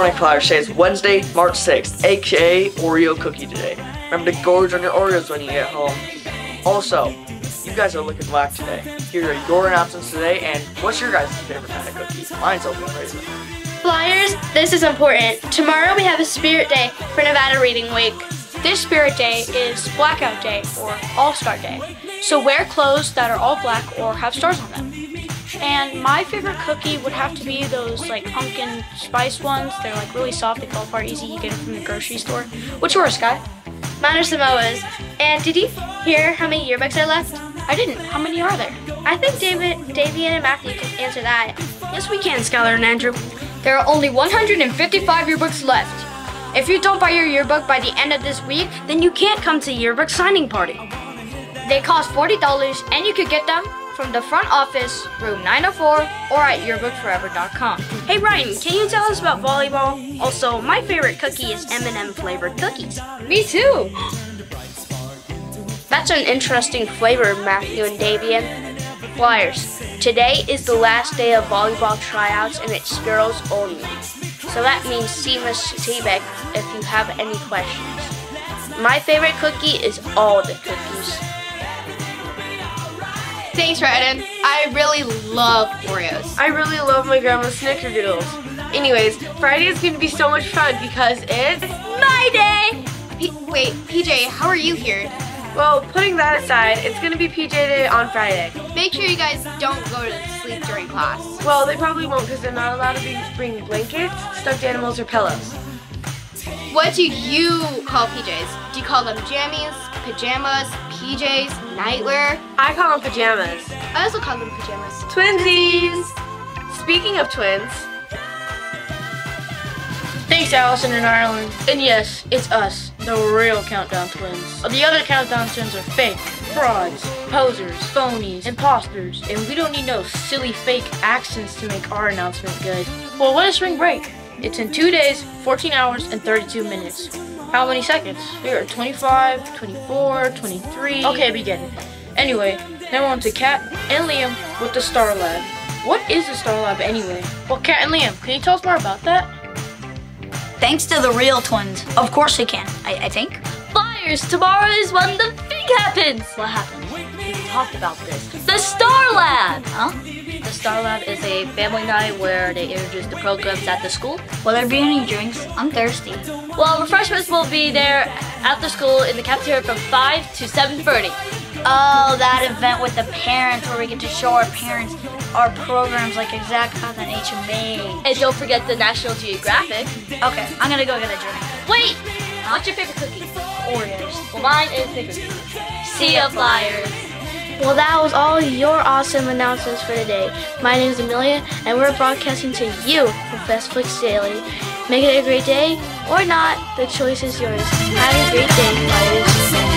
morning, Flyers. Today is Wednesday, March 6th, aka Oreo Cookie Day. Remember to gorge on your Oreos when you get home. Also, you guys are looking whack today. Here are your announcements today, and what's your guys' favorite kind of cookie? Mine's open raisin. Flyers, this is important. Tomorrow we have a Spirit Day for Nevada Reading Week. This Spirit Day is Blackout Day or All-Star Day. So wear clothes that are all black or have stars on them. And my favorite cookie would have to be those like pumpkin spice ones. They're like really soft, they fall apart easy. You get them from the grocery store. What's yours, Sky? Mine are Samoa's. And did you hear how many yearbooks are left? I didn't. How many are there? I think Davian and Matthew can answer that. Yes, we can, Skylar and Andrew. There are only 155 yearbooks left. If you don't buy your yearbook by the end of this week, then you can't come to yearbook signing party. They cost $40 and you could get them from the front office, room 904, or at yearbookforever.com. Hey Ryan, can you tell us about volleyball? Also, my favorite cookie is M&M flavored cookies. Me too. That's an interesting flavor, Matthew and Davian. Flyers, today is the last day of volleyball tryouts and it's girls only. So that means see Miss Seebeck if you have any questions. My favorite cookie is all the cookies. Thanks, Ryden. I really love Oreos. I really love my grandma's snickerdoodles. Anyways, Friday is going to be so much fun because it's My day! Wait, PJ, how are you here? well, putting that aside, it's going to be PJ Day on Friday. Make sure you guys don't go to sleep during class. Well, they probably won't because they're not allowed to bring blankets, stuffed animals, or pillows. What do you call PJs? Do you call them jammies, pajamas, PJs, nightwear? I call them pajamas. I also call them pajamas. Twinsies! Speaking of twins, Thanks, Allison and Ireland. And yes, it's us, the real Countdown Twins. The other Countdown Twins are fake, frauds, posers, phonies, imposters, and we don't need no silly fake accents to make our announcement good. Well, when is spring break? It's in 2 days, 14 hours, and 32 minutes. How many seconds? Here are 25, 24, 23. Okay, begin. Anyway, now on to Kat and Liam with the Star Lab. What is the Star Lab anyway? Well, Kat and Liam, can you tell us more about that? Thanks to the real twins. Of course they can, I think. Flyers, tomorrow is when the thing happens. What happened? We talked about this. The Star Lab. Huh? The Star Lab is a family night where they introduce the programs at the school. Will there be any drinks? I'm thirsty. Well, refreshments will be there at the school in the cafeteria from 5 to 7:30. Oh, that event with the parents where we get to show our parents our programs like Exact Math and HMA. And don't forget the National Geographic. Okay, I'm gonna go get a drink. Wait! What's your favorite cookie? Oreos. Well, mine is Snickers. See ya, Flyers! Well, that was all your awesome announcements for today. My name is Amelia, and we're broadcasting to you from Festflix Daily. Make it a great day, or not, the choice is yours. Have a great day, Flyers.